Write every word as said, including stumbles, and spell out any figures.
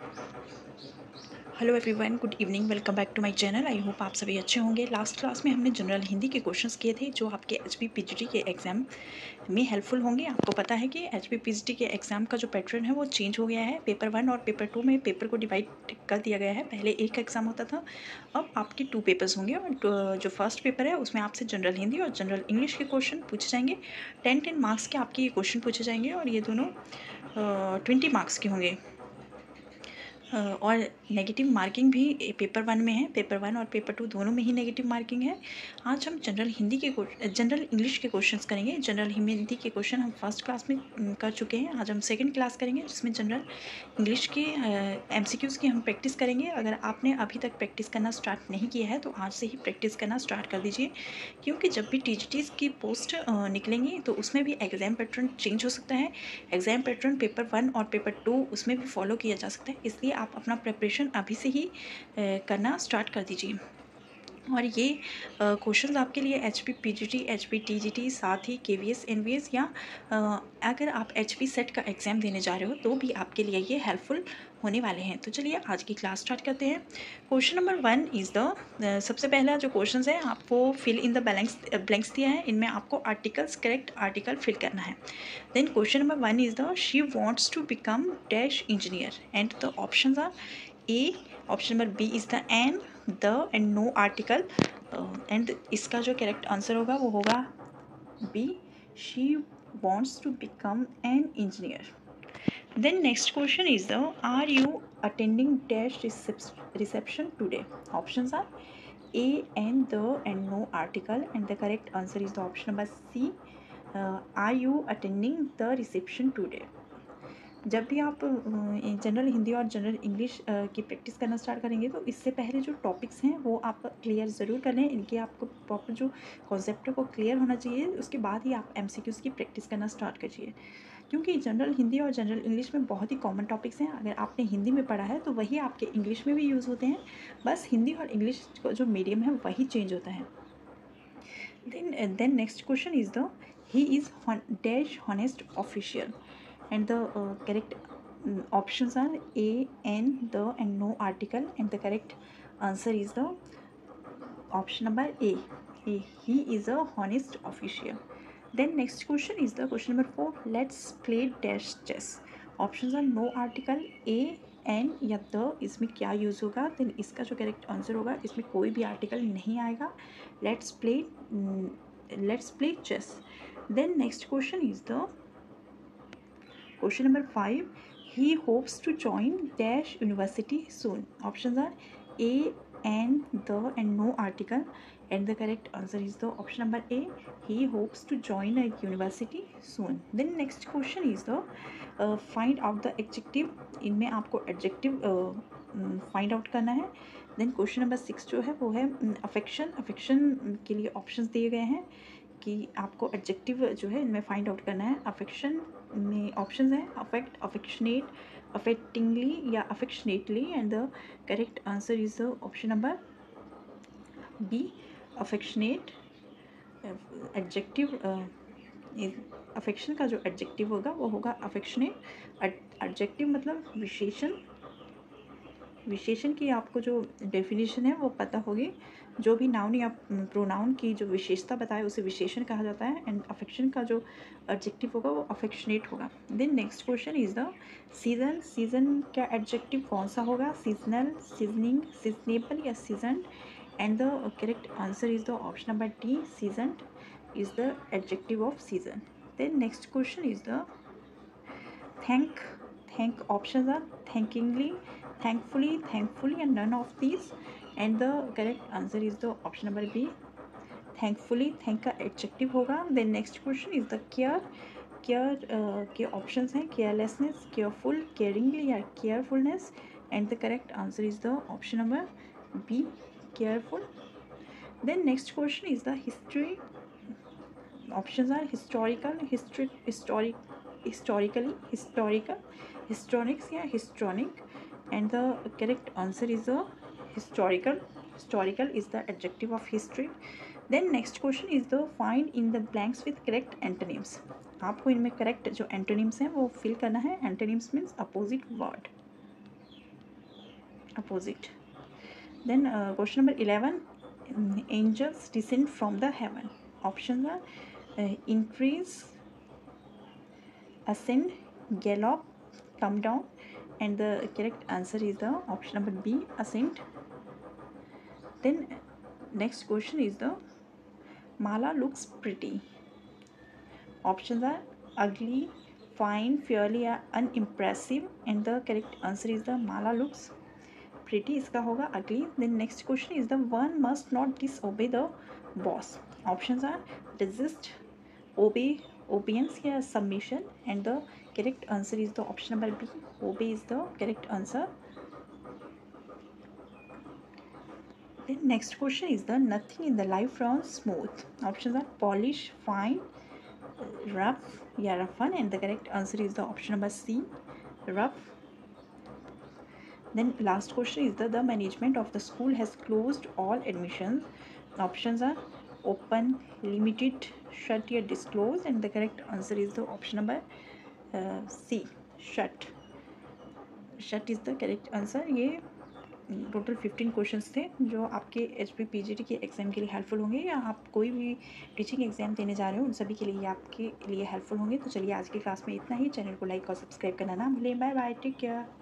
Hello everyone, good evening. Welcome back to my channel. I hope आप सभी अच्छे होंगे। लास्ट क्लास में हमने जनरल हिंदी के क्वेश्चंस किए थे जो आपके H P P G T के एग्ज़ाम में हेल्पफुल होंगे। आपको पता है कि H P P G T के एग्ज़ाम का जो पैटर्न है वो चेंज हो गया है। पेपर वन और पेपर टू में पेपर को डिवाइड कर दिया गया है। पहले एक एग्ज़ाम होता था, अब आपके टू पेपर्स होंगे और जो फर्स्ट पेपर है उसमें आपसे जनरल हिंदी और जनरल इंग्लिश के क्वेश्चन पूछे जाएंगे। टेन टेन मार्क्स के आपके ये क्वेश्चन पूछे जाएंगे और ये दोनों ट्वेंटी मार्क्स के होंगे। और नेगेटिव मार्किंग भी पेपर वन में है। पेपर वन और पेपर टू दोनों में ही नेगेटिव मार्किंग है। आज हम जनरल हिंदी के जनरल इंग्लिश के क्वेश्चंस करेंगे। जनरल हिंदी के क्वेश्चन हम फर्स्ट क्लास में कर चुके हैं। आज हम सेकंड क्लास करेंगे जिसमें जनरल इंग्लिश के एमसीक्यूज़ की हम प्रैक्टिस करेंगे। अगर आपने अभी तक प्रैक्टिस करना स्टार्ट नहीं किया है तो आज से ही प्रैक्टिस करना स्टार्ट कर दीजिए, क्योंकि जब भी टीजीटीज़ की पोस्ट निकलेंगी तो उसमें भी एग्ज़ाम पैटर्न चेंज हो सकता है। एग्ज़ाम पैटर्न पेपर वन और पेपर टू उसमें भी फॉलो किया जा सकता है, इसलिए आप अपना प्रिपरेशन अभी से ही करना स्टार्ट कर दीजिए। और ये क्वेश्चंस आपके लिए H P P G T, H P T G T, साथ ही K V S N V S या uh, अगर आप एच पी सेट का एग्ज़ाम देने जा रहे हो तो भी आपके लिए ये हेल्पफुल होने वाले हैं। तो चलिए आज की क्लास स्टार्ट करते हैं। Question number one is the सबसे पहला जो क्वेश्चन है आपको fill in the blanks blanks दिया है, इनमें आपको आर्टिकल्स करेक्ट आर्टिकल फिल करना है। Then question number one is the she wants to become dash engineer and the option are A, option number B is the an, the and no article and इसका जो correct answer होगा वो होगा B, she wants to become an engineer. Then next question is the are you attending dash reception today? Options are A and the and no article and the correct answer is the option number C. Uh, are you attending the reception today? जब भी आप general Hindi और general English की practice करना start करेंगे तो इससे पहले जो टॉपिक्स हैं वो आप क्लियर ज़रूर कर लें। इनके आपको प्रॉपर जो कॉन्सेप्ट है वो क्लियर होना चाहिए, उसके बाद ही आप एमसीक्यूज़ की प्रैक्टिस करना स्टार्ट करिए, क्योंकि जनरल हिंदी और जनरल इंग्लिश में बहुत ही कॉमन टॉपिक्स हैं। अगर आपने हिंदी में पढ़ा है तो वही आपके इंग्लिश में भी यूज़ होते हैं, बस हिंदी और इंग्लिश का जो मीडियम है वही चेंज होता है। Then then next question is the he is dash honest official and the uh, correct um, options are A, N, the and no article and the correct answer is the option number A. A. He is a honest official. Then next question is the question number four. Let's play dash chess. Options are no article, A, N या the। इसमें क्या use होगा? then इसका जो correct answer होगा इसमें कोई भी आर्टिकल नहीं आएगा। Let's play let's play chess. Then next question is the question number five. He hopes to join dash university soon. Options are A, and, the and no article and the correct answer is the option number A. He hopes to join a university soon. Then next question is the uh, find out the adjective. इनमें आपको adjective uh, find out करना है। Then question number six जो है वो है affection. Affection के लिए ऑप्शंस दिए गए हैं कि आपको एडजेक्टिव जो है इनमें फाइंड आउट करना है। अफेक्शन में ऑप्शंस हैं अफेक्ट, अफेक्शनेट, अफेक्टिंगली या affectionately and the correct answer is the option number B, affectionate. Adjective affection का जो एडजेक्टिव होगा वो होगा अफेक्शनेट। एडजेक्टिव मतलब विशेषण। विशेषण की आपको जो डेफिनेशन है वो पता होगी। जो भी नाउन या प्रोनाउन की जो विशेषता बताए उसे विशेषण कहा जाता है एंड अफेक्शन का जो एडजेक्टिव होगा वो अफेक्शनेट होगा। Then next question is the season. Season का एडजेक्टिव कौन सा होगा? सीजनल, सीजनिंग, सीजनेबल या seasoned and the correct answer is the option number D, seasoned is the adjective of season. Then next question is the thank. Thank options are thankingly, thankfully, thankfully and none of these and the correct answer is the option number B, thankfully। thank का adjective होगा। then next question is the care। care uh, के options हैं carelessness, careful, caringly या carefulness and the correct answer is the option number B, careful। then next question is the history। options are historical, history, historic, historically, historical, historics या histronic and the correct answer is a historical। historical is the adjective of history। then next question is the find in the blanks with correct antonyms। आपको इनमें correct जो antonyms हैं वो fill करना है। antonyms means opposite word। opposite. Then uh, question number eleven, mm, angels descend from the heaven. Options are uh, increase, ascend, gallop, come down, and the correct answer is the option number B, ascend. Then next question is the Mala looks pretty. Options are ugly, fine, fairly, unimpressive, and the correct answer is the Mala looks pretty. इसका होगा ugly. Then next question is the one must not disobey the boss. Options are resist, obey, obedience या submission, and the correct answer is the option number B. Obey is the correct answer. Then next question is the nothing in the life runs smooth. Options are polish, fine, rough, yeah, roughen, and the correct answer is the option number C, rough. Then last question is the the management of the school has closed all admissions. Options are open, limited, shut, या disclose, and the correct answer is the option number uh, C, shut. Shut is the correct answer. ये total fifteen questions थे जो आपके H P P G T के exam के लिए helpful होंगे, या आप कोई भी टीचिंग एग्ज़ाम देने जा रहे हो उन सभी के लिए आपके लिए हेल्पफुल होंगे. तो चलिए आज की क्लास में इतना ही. चैनल को लाइक और सब्सक्राइब करना ना भूलें. Bye bye, take care.